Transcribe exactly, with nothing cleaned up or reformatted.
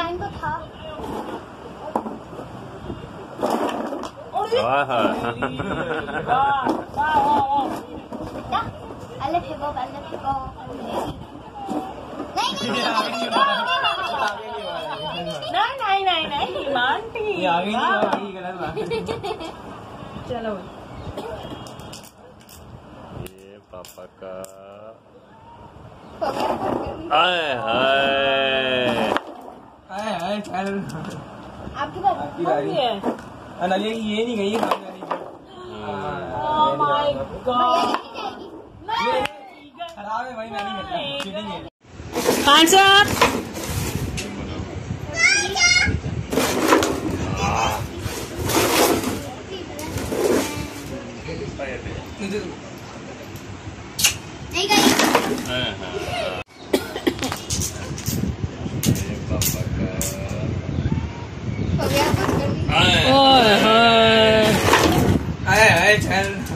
Line तो था। अल्ले फेंको अल्ले फेंको नहीं नहीं नहीं नहीं मानती ये आगे नहीं आगे गलत बात। चलो ये पापा का आए हाय आए हाय चल आपकी बारी है। अनलिया की ये नहीं गई है। ओह माय गॉड खराब है भाई मैं नहीं करता चीटिंग है। hands up नहीं गई। हाय हाय ये पापा का हो गया कुछ कर दी। हाय हाय हाय चल